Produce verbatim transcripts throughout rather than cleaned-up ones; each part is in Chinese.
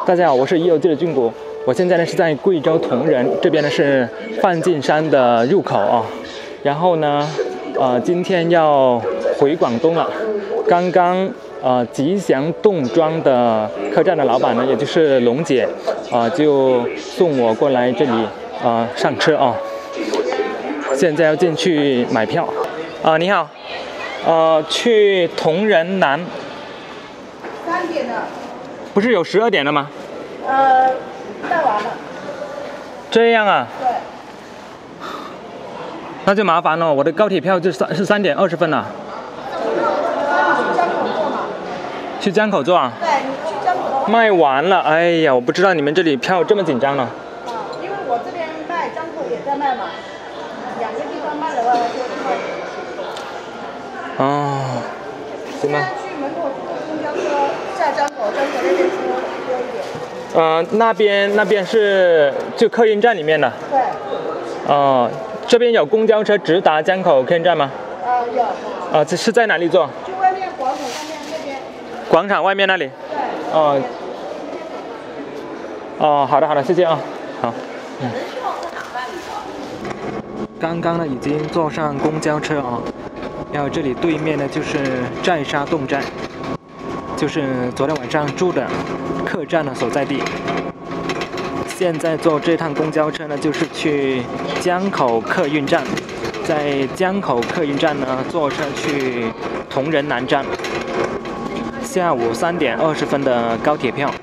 大家好，我是一游记的俊国，我现在呢是在贵州铜仁，这边呢是梵净山的入口啊。然后呢，呃，今天要回广东了。刚刚呃吉祥冻庄的客栈的老板呢，也就是龙姐，啊、呃，就送我过来这里啊、呃、上车啊。现在要进去买票啊、呃，你好，呃，去铜仁南。 三点的。 不是有十二点的吗？ 呃，卖完了。 这样啊？ 对。 那就麻烦了，我的高铁票就三是三点二十分了。 去江口坐嘛？ 去江口坐啊？ 对，你去江口的话。 卖完了，哎呀，我不知道你们这里票这么紧张呢。 啊，因为我这边卖，江口也在卖嘛，两个地方卖的话就快。 哦，行吧。 现在去门口坐公交车下江口，江口那边车多一点。 呃，那边那边是就客运站里面的。 对。 哦、呃，这边有公交车直达江口客运站吗？ 啊、呃，有。 啊、呃，这是在哪里坐？ 去外面广场上面那边。 广场外面那里。 对。 哦。哦，好的好的，谢谢啊，好。嗯。刚刚呢已经坐上公交车啊，然后这里对面呢就是寨沙洞寨，就是昨天晚上住的客栈的所在地。现在坐这趟公交车呢，就是去江口客运站，在江口客运站呢坐车去铜仁南站。下午三点二十分的高铁票。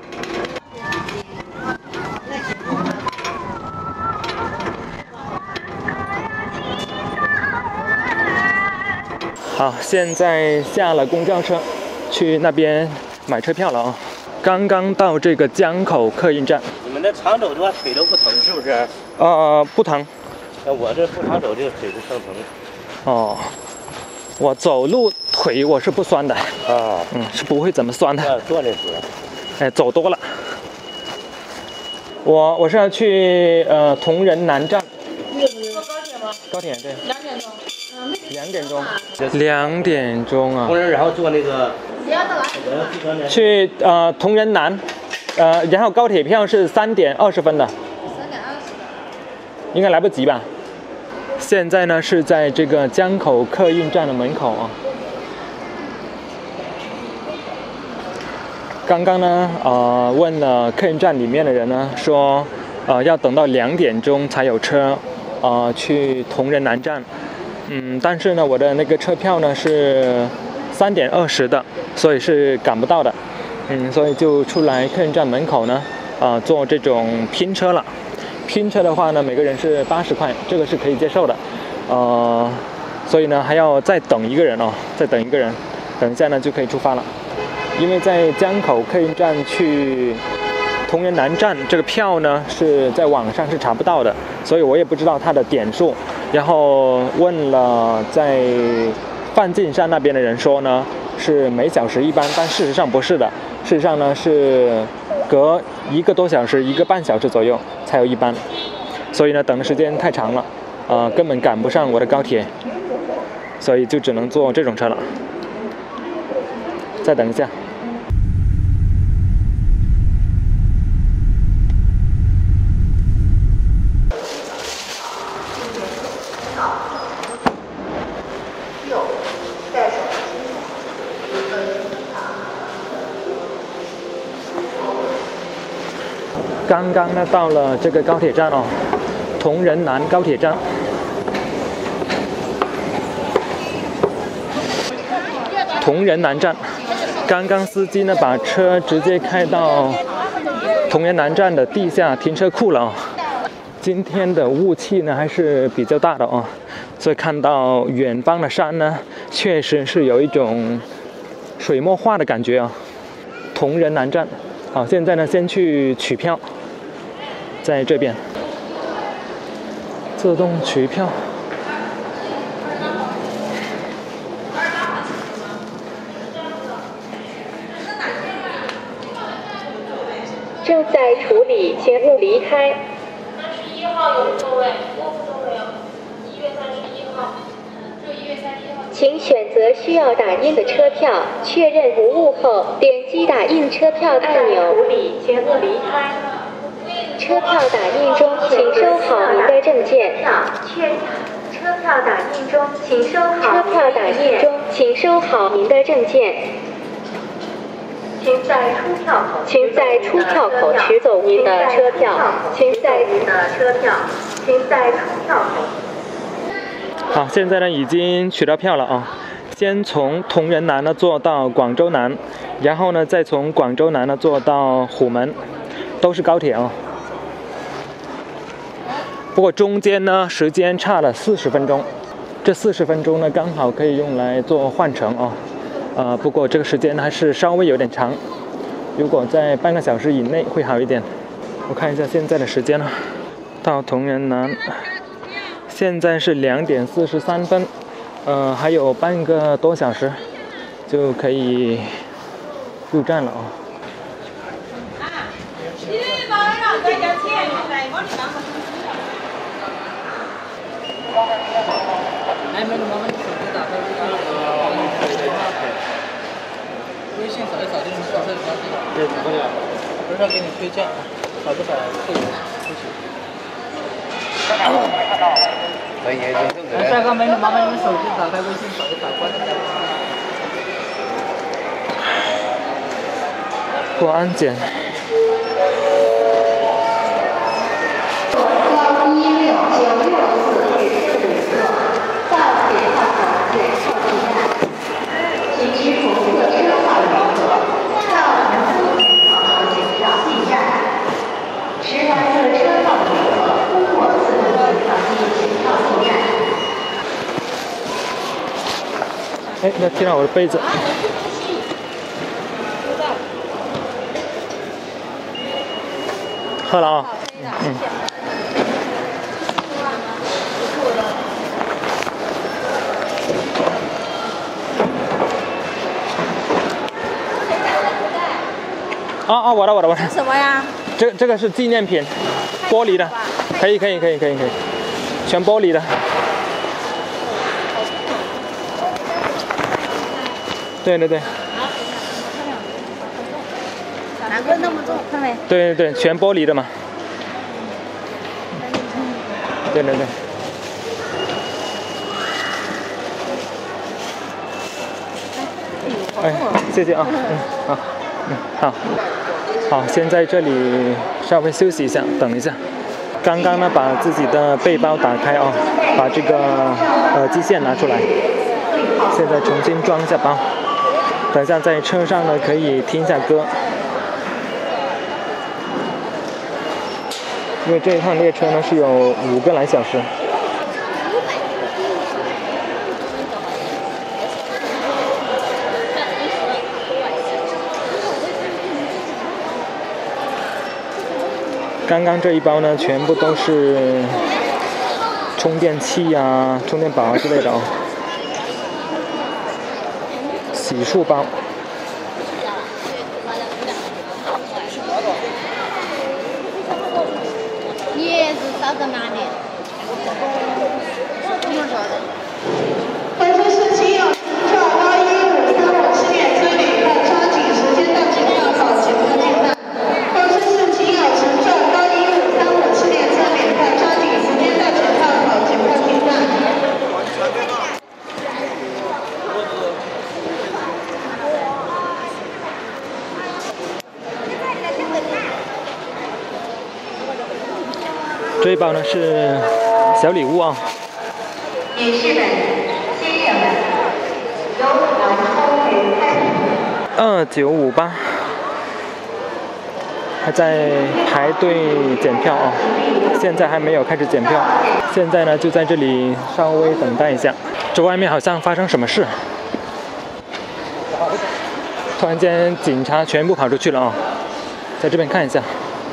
好，现在下了公交车，去那边买车票了啊。刚刚到这个江口客运站。 你们那常走的话腿都不疼是不是？ 呃，不疼。 那我这不常走，这个腿就生疼。 哦，我走路腿我是不酸的。 啊。 嗯，是不会怎么酸的。 锻炼出来。 哎，走多了。我我是要去呃铜仁南站。 坐高铁吗？ 高铁对。 两点钟。嗯， 两点钟。两点钟啊。 铜仁，然后坐那个。 你要到哪里？ 去呃铜仁南，呃，然后高铁票是三点二十分的。 三点二十的。 应该来不及吧？现在呢是在这个江口客运站的门口啊。刚刚呢，呃，问了客运站里面的人呢，说，呃，要等到两点钟才有车，呃，去铜仁南站。嗯，但是呢，我的那个车票呢是三点二十的，所以是赶不到的。嗯，所以就出来客运站门口呢，啊、呃，坐这种拼车了。拼车的话呢，每个人是八十块，这个是可以接受的。呃，所以呢还要再等一个人哦，再等一个人，等一下呢就可以出发了。因为在江口客运站去铜仁南站这个票呢是在网上是查不到的，所以我也不知道它的点数。然后问了在梵净山那边的人说呢是每小时一班，但事实上不是的，事实上呢是隔一个多小时、一个半小时左右才有一班，所以呢等的时间太长了，呃根本赶不上我的高铁，所以就只能坐这种车了。再等一下。刚刚呢到了这个高铁站哦，铜仁南高铁站。铜仁南站，刚刚司机呢把车直接开到铜仁南站的地下停车库了哦。今天的雾气呢还是比较大的哦，所以看到远方的山呢，确实是有一种水墨画的感觉啊、哦。铜仁南站，好，现在呢先去取票。在这边自动取票。 正在处理，请勿离开。 三十一号有座位，卧铺都没有。一月三十一号，就一月三十一号。 请选择需要打印的车票，确认无误后，点击打印车票按钮。处理请勿离开。车票打印中，请收好您的证件。确车票打印中，请收好。车票打印中，请收好您的证件。请在出票口，请在出票口取走您的车票。请在您的车票，请在出票口。 好，现在呢已经取到票了啊。先从同仁南呢坐到广州南，然后呢再从广州南呢坐到虎门，都是高铁啊。不过中间呢时间差了四十分钟，这四十分钟呢刚好可以用来做换乘啊。呃，不过这个时间还是稍微有点长，如果在半个小时以内会好一点。我看一下现在的时间了，到同仁南，现在是两点四十三分，呃，还有半个多小时就可以入站了啊。 微信扫一扫就能扫这条地。对，扫不了。不是要给你推荐，扫不扫会有不行。 可以，就来，下个美女，麻烦用手机打开微信扫一扫，关掉。 过安检。哎，那踢到我的杯子。喝了啊。嗯。啊啊，我的我的我的。 什么呀？ 这这个是纪念品，玻璃的，可以可以可以可以可以，全玻璃的。对对对。 难怪那么重，看没？ 对对对，全玻璃的嘛。对对对。哎，谢谢啊，嗯，好，嗯，好，好，先在这里稍微休息一下，等一下。刚刚呢，把自己的背包打开啊，把这个耳机线拿出来，现在重新装一下包。等一下在车上呢，可以听一下歌。因为这一趟列车呢是有五个来小时。刚刚这一包呢，全部都是充电器啊、充电宝啊之类的哦。洗漱包。 你是找到哪里？不用找的。 本次是请有乘坐高一五三五七点车旅客抓紧时间到检票口即可进站。本次是请有乘坐高一五三五七点车旅客抓紧时间到检票口即可进站。 这一包呢是小礼物啊。 女士们、先生们，由南通为开始。 二九五八，还在排队检票啊，现在还没有开始检票。现在呢就在这里稍微等待一下。这外面好像发生什么事，突然间警察全部跑出去了啊，在这边看一下。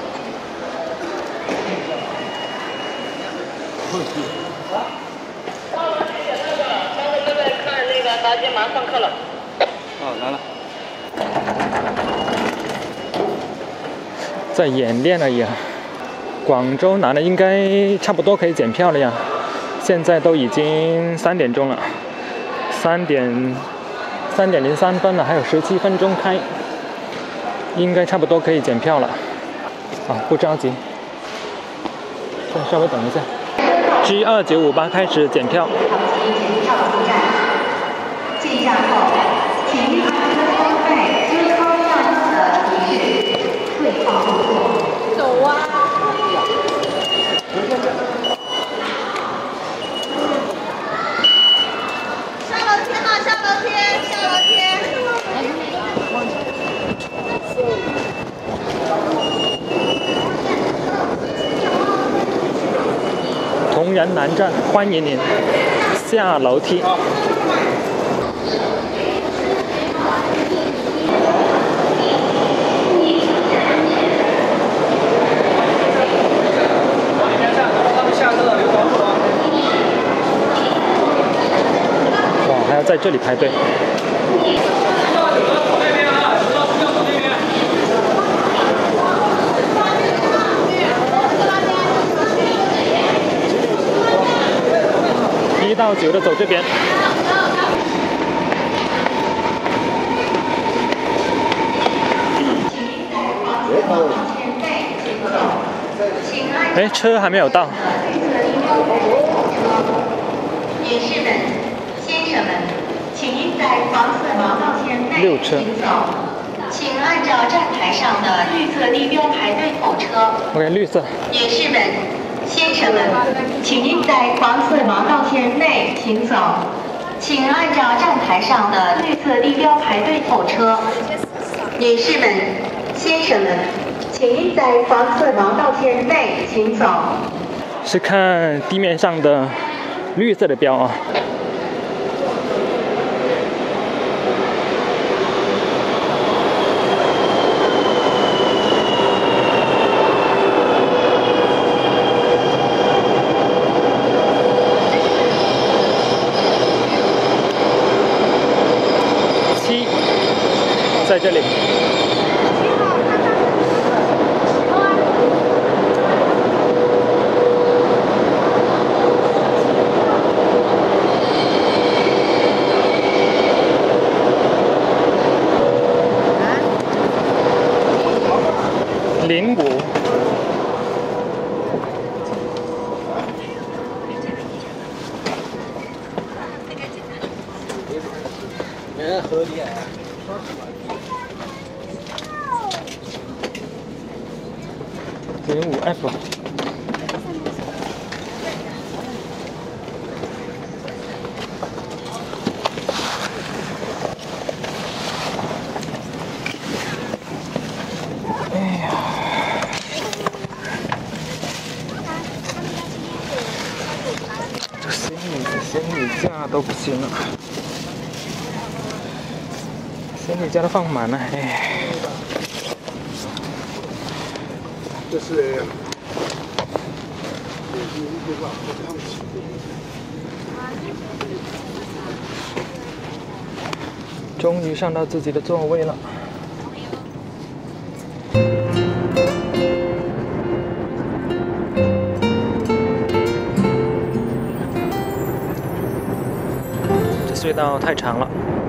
大姐马上课了。哦，来了。 在演练而已啊。广州南的应该差不多可以检票了呀。现在都已经三点钟了， 三点三点零三分了，还有十七分钟开，应该差不多可以检票了。啊，不着急，再稍微等一下。G 二九五八开始检票。 进站后，请按车窗内车窗上的提示退号入座。 走啊！下楼梯哈，下楼梯，下楼梯。 同仁南站，欢迎您下楼梯。哇，还要在这里排队。一到九的走这边。哎，车还没有到。 女士们、先生们，请您在黄色毛道线内行走。请按照站台上的绿色地标排队候车。 OK， 绿色。 女士们、先生们，请您在黄色毛道线内行走。请按照站台上的绿色地标排队候车。女士们、先生们，请您在黄色毛道线内行走。 是看地面上的绿色的标啊。七，在这里。零五， 人合理啊！ 零五 F。行李行李架都不行了，行李架都放满了，哎。 这是。 终于上到自己的座位了。隧道太长了。